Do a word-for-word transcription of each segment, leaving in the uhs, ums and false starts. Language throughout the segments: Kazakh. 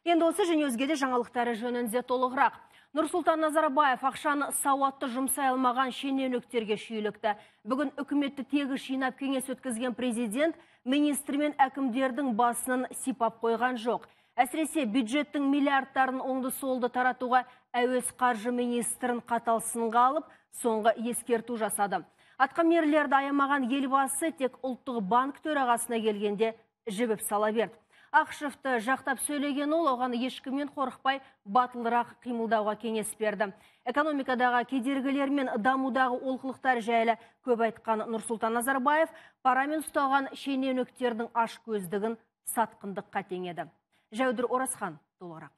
Енді осы және өзгеде жаңалықтары жөнінде толығырақ. Нұрсұлтан Назарбаев ақшаны сауатты жұмсай алмаған шенеуніктерге шүйлікті. Бүгін үкіметті тегіс жинап кеңес өткізген президент министр мен әкімдердің басын сипап қойған жоқ. Әсіресе бюджеттің миллиардтарын оңды солды таратуға әуес қаржы министрін қатал сынға алып, соңғы ескерту жасады. Атқамінерлерді аямаған елбасы тек ұлттық банк төрағасына келгенде жібіп сала берді. Ақышевті жақтап сөйлеген ол, оған ешкіммен қорықпай батылырақ қимылдауға кеңес берді. Экономикадағы кедергілер мен дамудағы олқылықтар жайлы көп айтқан Нұрсұлтан Назарбаев парамен ұсталған шенеуніктердің ашкөздігін сатқындыққа теңеді. Жәудір Оразхан толығырақ.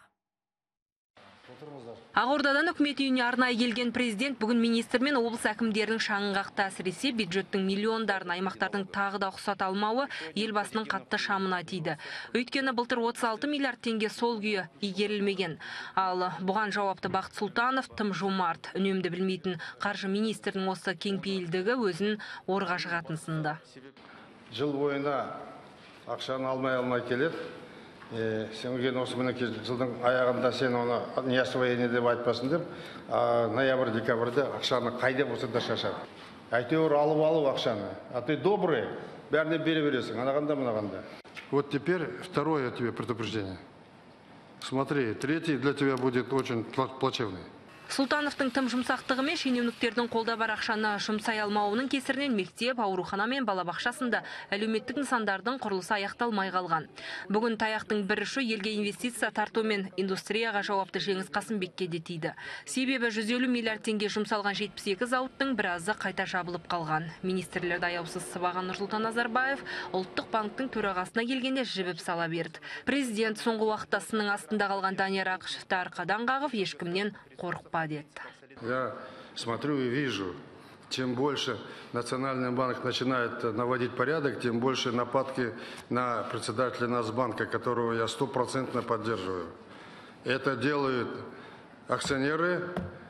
Ақордадан үкімет үйіне арнайы келген президент бүгін министр мен облыс әкімдерінің шаңын қақты. Әсіресе бюджеттің миллиондарын аймақтардың тағы да ұқсата алмауы елбасының қатты шамына тиді. Өйткені былтыр отыз алты миллиард теңге сол күйі игерілмеген. Ал бұған жауапты Бақыт Сұлтанов тым жомарт, үнемді білмейтін қаржы министрінің осы кеңпейілдігі өзін орға жығатын сынды. Жыл бойына ақшаны алмай алмай келеді. Сен өген осы мінеке жылдың аяғында сен оны не освоение деп айтпасын деп, ноябрь декабрьде ақшаны қайда болса да шашады. Әйтеуір алып алу ақшаны. А ты добрый, бәріне бере бересің, анағанда мынағанда. Вот теперь второе тебе предупреждение. Смотри, третий для тебя будет очень плачевный. Сұлтановтың тым жұмсақтығы мен шенеуніктердің қолда бар ақшаны жұмсай алмауының кесірінен мектеп, аурухана мен балабақшасында әлеуметтік нысандардың құрылысы аяқталмай қалған. Бүгін таяқтың бір ұшы елге инвестиция тарту мен индустрияға жауапты Жеңіс Қасымбекке де тиді. Себебі жүз елу миллиард теңге жұмсалған жетпіс екі зауыттың біразы қайта жабылып қалған. Министрлерді аяусыз сыбаған Нұрсұлтан Назарбаев ұлттық банктың төрағасына келгенде жібіп сала берді. Президент соңғы уақытта сынның астында қалған Данияр Ақышевті арқадан қағып, ешкімнен қорықпа деді. Я смотрю и вижу, чем больше Национальный банк начинает наводить порядок, тем больше нападки на председателя Нацбанка, которого я стопроцентно поддерживаю. Это делают акционеры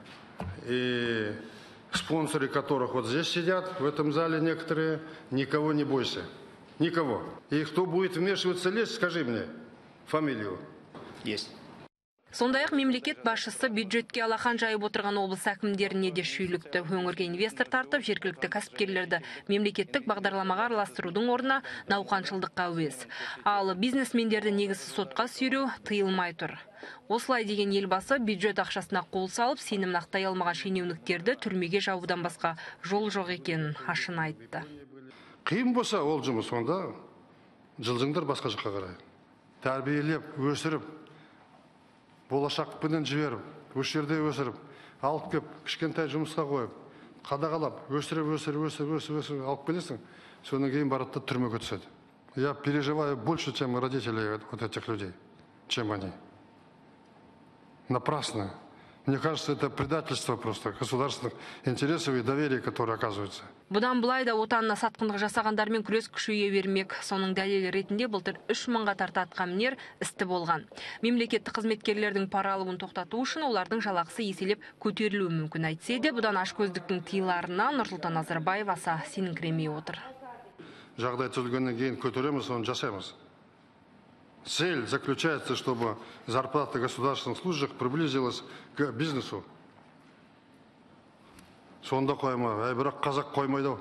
и спонсоры, которых вот здесь сидят, в этом зале некоторые. Никого не бойся. Никого. И кто будет вмешиваться, лезть, скажи мне фамилию. Есть. Сондай-ақ мемлекет басшысы бюджетке алақан жайып отырған облыс әкімдеріне де шүйлікті. Өңірге инвестор тартып, жергілікті кәсіпкерлерді мемлекеттік бағдарламаға араластырудың орнына науқаншылдыққа әуес. Ал бизнесмендерді негізсіз сотқа сүйреу тыйылмай тұр. Осылай деген елбасы бюджет ақшасына қол салып, сенімін ақтай алмаған шенеуніктерді түрмеге жабудан басқа жол жоқ екенін ашына айтты. Қиын болса ол жұмыс, онда жылжыңдар басқа жаққа қарай. Тәрбиелеп, өсіріп, болашақпенен жіберіп, осы жерде өсіріп, алып кеп, кішкентай жұмысқа қойып, қадағалап, өсіріп, өсіріп, өсіріп, өсіріп, өсіріп, алып келесің, содан кейін барады да түрмеге түседі. Я переживаю больше, чем родители вот этих людей, чем они. Напрасно. Мне кажется, это предательство просто государственных интересов и доверия, которые оказываются. Бұдан былай да отанына сатқындық жасағандармен күрес күшейе бермек. Соның дәлелі ретінде былтыр үш мыңға тарта атқамінер істі болған. Мемлекеттік қызметкерлердің пара алуын тоқтату үшін олардың жалақысы еселеп көтерілуі мүмкін. Әйтсе де, бұдан ашкөздіктің тыйыларына Нұрсұлтан Назарбаев аса сеніңкіремей отыр. Жағдай түзілгеннен кейін көтереміз, оны жасаймыз. Цель заключается, чтобы зарплата государственных служащих приблизилась к бизнесу. Сонда қойма, әй бірақ қазақ қоймайды.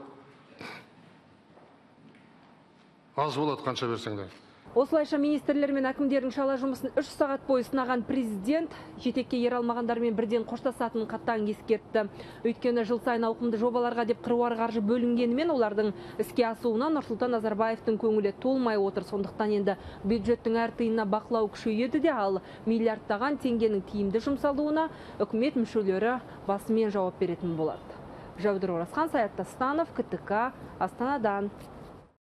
Аз болады қанша берсеңдер. Осылайша министрлер мен әкімдердің шала жұмысын үш сағат бойы сынаған президент жетекке ер алмағандармен бірден қоштасатынын қатаң ескертті. Өйткені жыл сайын ауқымды жобаларға деп қыруар қаржы бөлінгенімен олардың іске асуына Нұрсұлтан Назарбаевтың көңілі толмай отыр. Сондықтан енді бюджеттің әр тиынына бақылау күшейеді де, ал миллиардтаған теңгенің тиімді жұмсалуына үкімет мүшелері басымен жауап беретін болады. Жәудір Оразхан, Саят Тастанов, КТК, Астанадан.